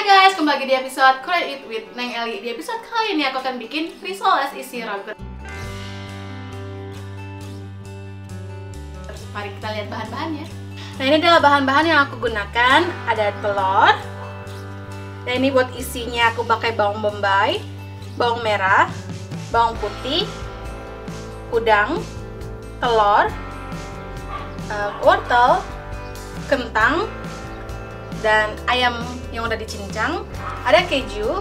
Hai guys, kembali lagi di episode Create It with Neng Eli. Di episode kali ini aku akan bikin risoles isi rogut. Mari kita lihat bahan-bahannya. Nah, ini adalah bahan-bahan yang aku gunakan. Ada telur. Dan ini buat isinya aku pakai bawang bombay, bawang merah, bawang putih, udang, telur, wortel, kentang, dan ayam yang udah dicincang. Ada keju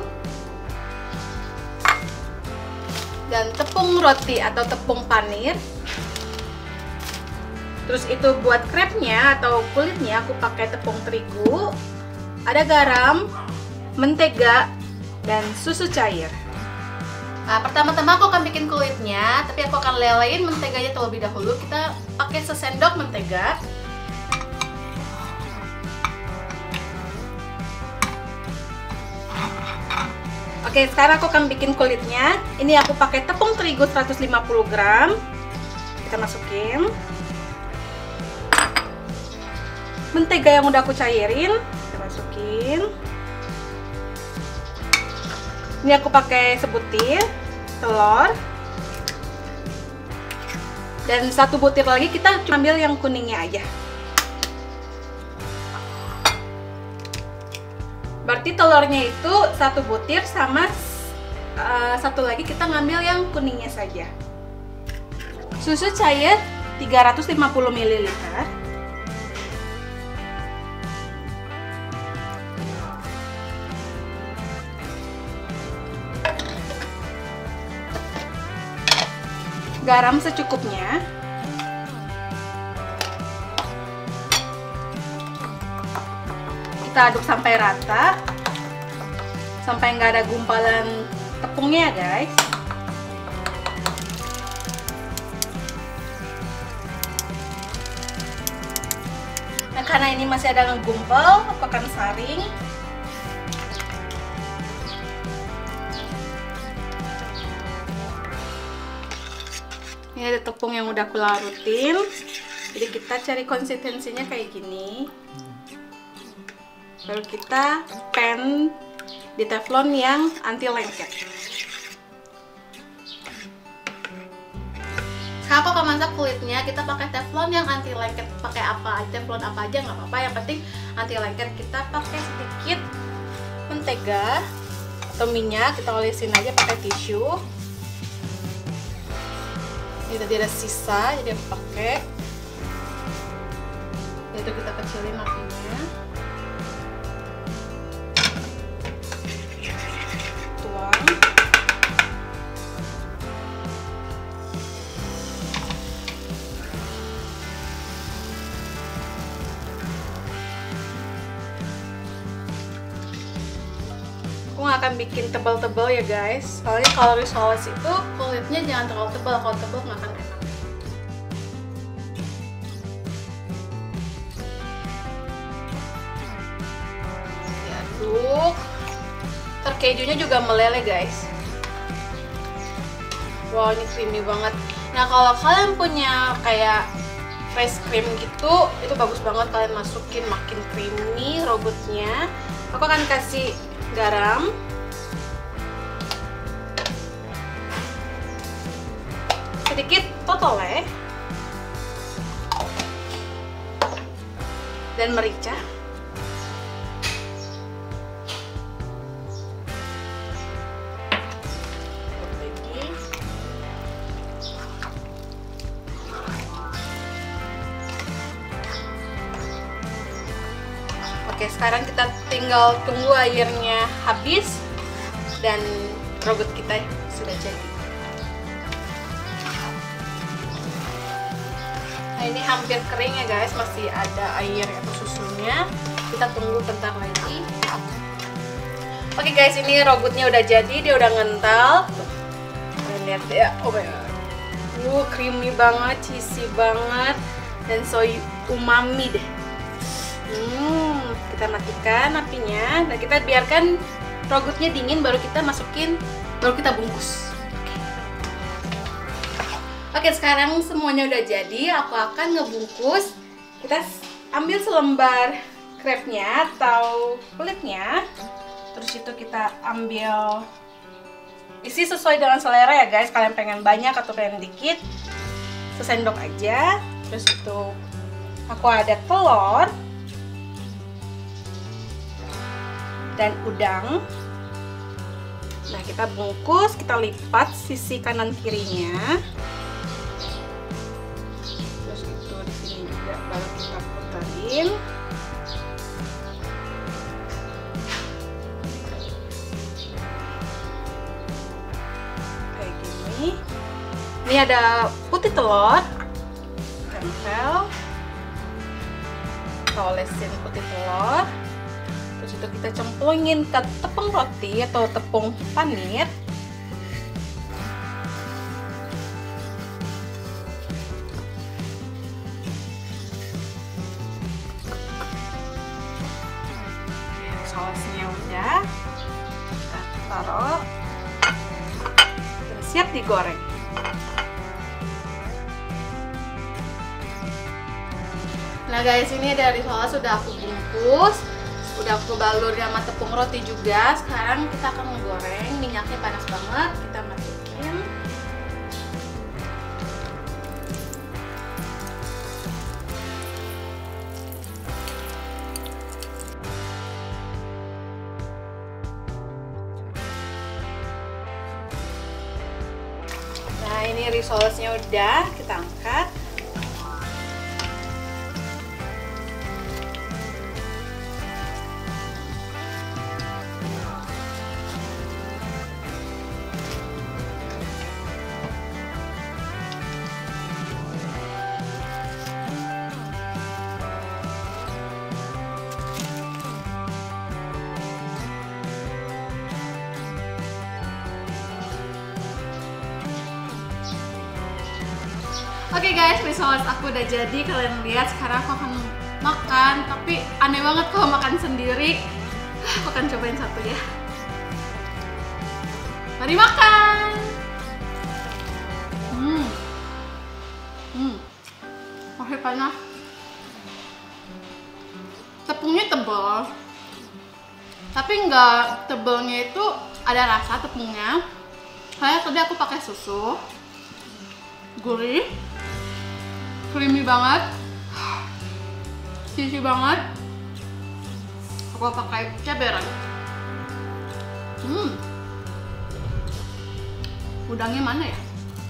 dan tepung roti atau tepung panir. Terus itu buat crepe-nya atau kulitnya aku pakai tepung terigu. Ada garam, mentega, dan susu cair. Nah, pertama-tama aku akan bikin kulitnya, tapi aku akan lelein menteganya terlebih dahulu. Kita pakai sesendok mentega. Oke, sekarang aku akan bikin kulitnya. Ini aku pakai tepung terigu 150 gram. Kita masukin. Mentega yang udah aku cairin, kita masukin. Ini aku pakai sebutir telur. Dan satu butir lagi, kita cuma ambil yang kuningnya aja. Berarti telurnya itu satu butir sama satu lagi kita ngambil yang kuningnya saja. Susu cair 350 ml. Garam secukupnya. Kita aduk sampai rata, sampai nggak ada gumpalan tepungnya, guys. Nah, karena ini masih ada ngegumpal, aku akan saring. Ini ada tepung yang udah aku larutin, jadi kita cari konsistensinya kayak gini. Baru kita pan di teflon yang anti lengket. Sekarang aku akan masak kulitnya. Kita pakai teflon yang anti lengket. Pakai apa? Teflon apa aja nggak apa-apa. Yang penting anti lengket. Kita pakai sedikit mentega atau minyak. Kita olesin aja pakai tisu. Ini tadi ada sisa, jadi aku pakai. Itu kita kecilin apinya. Tuang. Aku nggak akan bikin tebal-tebal ya guys, soalnya kalau risoles itu kulitnya jangan terlalu tebal, kalau tebal nggak akan enak. Diaduk. Kejunya juga meleleh guys. Wow, ini creamy banget. Nah, kalau kalian punya kayak fresh cream gitu, itu bagus banget kalian masukin, makin creamy robotnya. Aku akan kasih garam, sedikit totole, dan merica. Oke, sekarang kita tinggal tunggu airnya habis dan rogut kita sudah jadi. Nah, ini hampir kering ya guys, masih ada air atau susunya. Kita tunggu bentar lagi. Oke guys, ini rogutnya udah jadi, dia udah ngental. Kalian lihat ya, oh my god, creamy banget, cheesy banget, dan so umami deh. Kita matikan apinya dan kita biarkan rogutnya dingin, baru kita masukin, baru kita bungkus. Oke, sekarang semuanya udah jadi, aku akan ngebungkus. Kita ambil selembar crepe-nya atau kulitnya. Terus itu kita ambil isi sesuai dengan selera ya guys. Kalian pengen banyak atau pengen dikit, sesendok aja. Terus itu aku ada telur dan udang. Nah, kita bungkus, kita lipat sisi kanan kirinya. Terus itu di sini juga baru kita puterin. Kayak gini. Ini ada putih telur, tempel. Kita olesin putih telur. Terus itu kita cemplungin ke tepung roti atau tepung panir. Sausnya udah, kita taruh, dan siap digoreng. Nah guys, ini dari soal sudah aku bungkus. Udah aku balur sama tepung roti juga. Sekarang kita akan menggoreng. Minyaknya panas banget. Kita masukin. Nah, ini risolesnya udah. Kita angkat. Oke guys, risoles aku udah jadi. Kalian lihat, sekarang aku akan makan. Tapi aneh banget kalau makan sendiri. Aku akan cobain satu ya. Mari makan. Masih panas. Tepungnya tebal, tapi nggak tebalnya itu ada rasa tepungnya. Kayak tadi aku pakai susu, gurih, creamy banget, cheesy banget. Aku pakai caberan. Udangnya mana ya?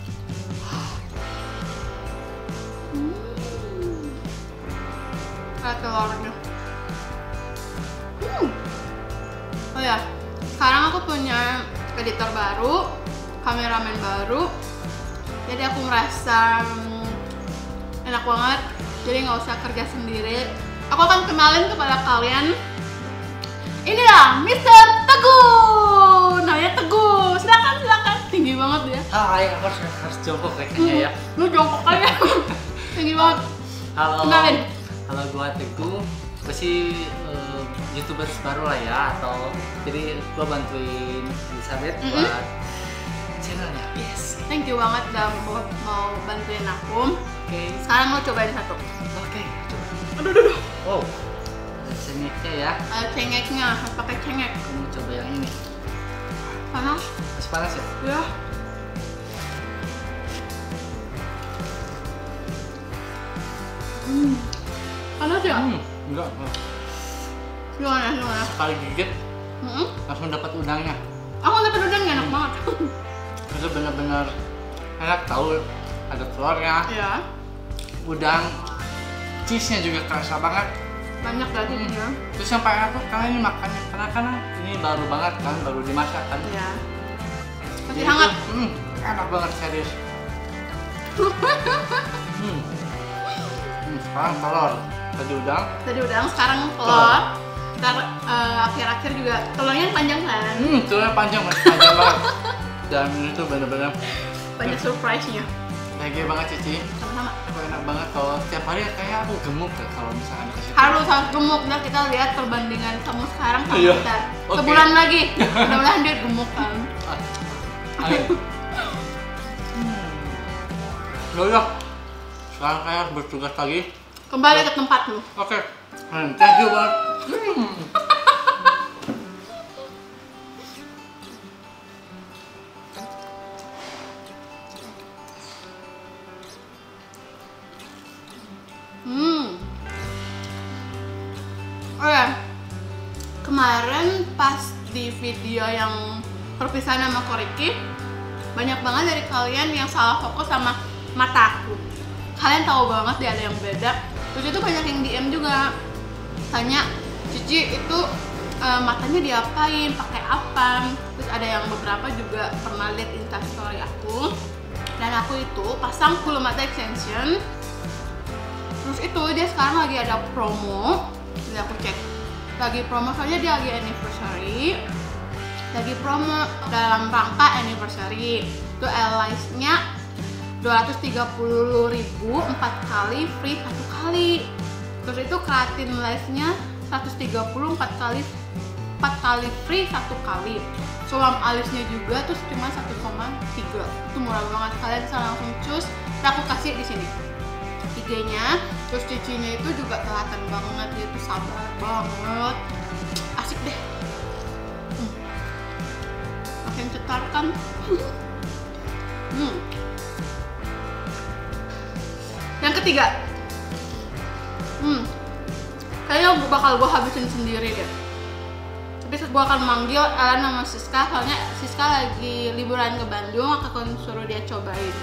Kayak telurnya. Oh ya, sekarang aku punya editor baru, kameramen baru. Jadi aku merasa enak banget. Jadi nggak usah kerja sendiri. Aku akan kenalin kepada kalian. Inilah Mr. Teguh. Namanya Teguh. Silakan. Tinggi banget ya. Hai, aku harus jongkok kayaknya ya. Lu jongkok aja. Tinggi banget. Halo. Kenalin. Halo, gua Teguh. Gue sih YouTuber baru lah ya, atau jadi gua bantuin Elizabeth buat channelnya. Yes. Thank you banget udah mau bantuin aku. Oke. Sekarang lo cobain satu. Oke, coba. Aduh. Wow. Ada cengeknya ya. Ada cengeknya, harus pakai cengek. Kamu coba yang ini. Panas? Masih panas ya? Ya. Panas ya? Enggak. Gimana? Sekali gigit langsung dapat udangnya. Aku dapet udangnya, enak banget. Itu benar-benar enak, tahu ada telurnya. Iya. Udang, cheese-nya juga kerasa banget. Banyak dagingnya. Terus yang paling aku karena ini makannya, karena ini baru banget kan, baru dimasak kan. Iya. Masih Jadi hangat. itu, enak banget serius. Sekarang telur, tadi udang. Sekarang telur. Ntar akhir-akhir juga telurnya panjang kan? Telurnya panjang, masih panjang banget. Dan ini tuh bener-bener Banyak surprise-nya. bahagia banget Cici. Sama-sama. Aku enak banget kalau setiap hari kayak aku gemuk ya kalau misalkan dikasih. Harus gemuk. Nah, kita lihat perbandingan kamu sekarang sama Iya. kita. Oke. Sebulan lagi. Mudah-mudahan dia gemuk kan. Ayo. Yaudah, sekarang saya harus bertugas lagi. Kembali ke tempat lu. Oke, thank you banget. kemarin pas di video yang perpisahan sama Koriki, banyak banget dari kalian yang salah fokus sama mata aku. Kalian tahu banget dia ada yang beda. Terus itu banyak yang DM juga tanya, Cici itu matanya diapain, pakai apa? Terus ada yang beberapa juga pernah lihat instastory aku, dan aku itu pasang full mata extension. Terus itu dia sekarang lagi ada promo, jadi aku cek lagi promo saja, dia lagi anniversary, lagi promo dalam rangka anniversary. Itu Elize-nya 230.000 4 kali, free 1 kali. Terus itu keratin Live-nya 130 4 kali free 1 kali. Sulam alisnya juga tuh cuma 1,3. Itu murah banget, kalian bisa langsung cus. Nah, aku kasih di sini IG-nya. Terus cicinya itu juga kelihatan banget, dia tuh sabar banget, asik deh. Makin cetar kan. Yang ketiga, kayaknya bakal gue habisin sendiri deh. Tapi gue akan manggil Ellen sama Siska, soalnya Siska lagi liburan ke Bandung, aku akan suruh dia cobain.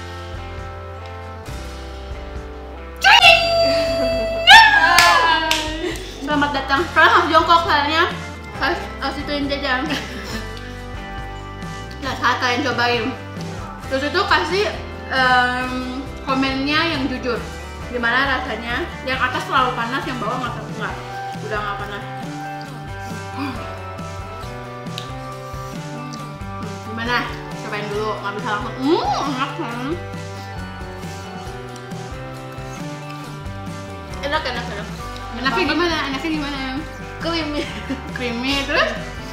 Selamat datang, kalian harus jongkok kayaknya, harus ituin jajan. Nah, saat kalian cobain, terus itu kasih komennya yang jujur, gimana rasanya. Yang atas terlalu panas, yang bawah nggak, udah nggak panas. Gimana? Cobain dulu, nggak bisa langsung. Enak. Enaknya gimana? Creamy terus?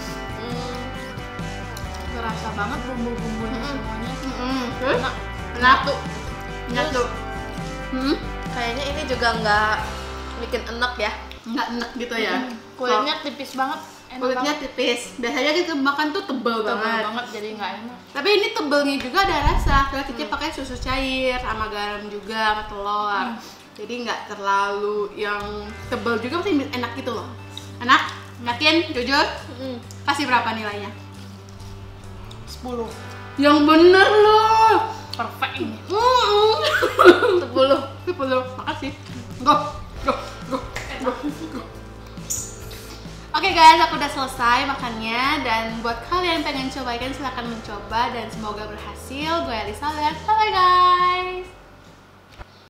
Terasa banget bumbu-bumbunya semuanya. Terus? Enak tuh. Kayaknya ini juga nggak bikin enak ya. Nggak enak gitu ya. Kulitnya tipis banget. Kulitnya tipis. Biasanya kita makan tuh tebal banget. Jadi nggak enak. Tapi ini tebelnya juga ada rasa. Karena Cici pakai susu cair sama garam juga sama telur. Jadi nggak terlalu yang tebal juga, masih enak gitu loh. Enak? Yakin? Jujur? Kasih berapa nilainya? 10. Yang bener loh. Perfect ini. 10. Makasih. Go. Oke guys, aku udah selesai makannya, dan buat kalian yang pengen cobain silahkan mencoba dan semoga berhasil. Gue Elisa, bye guys.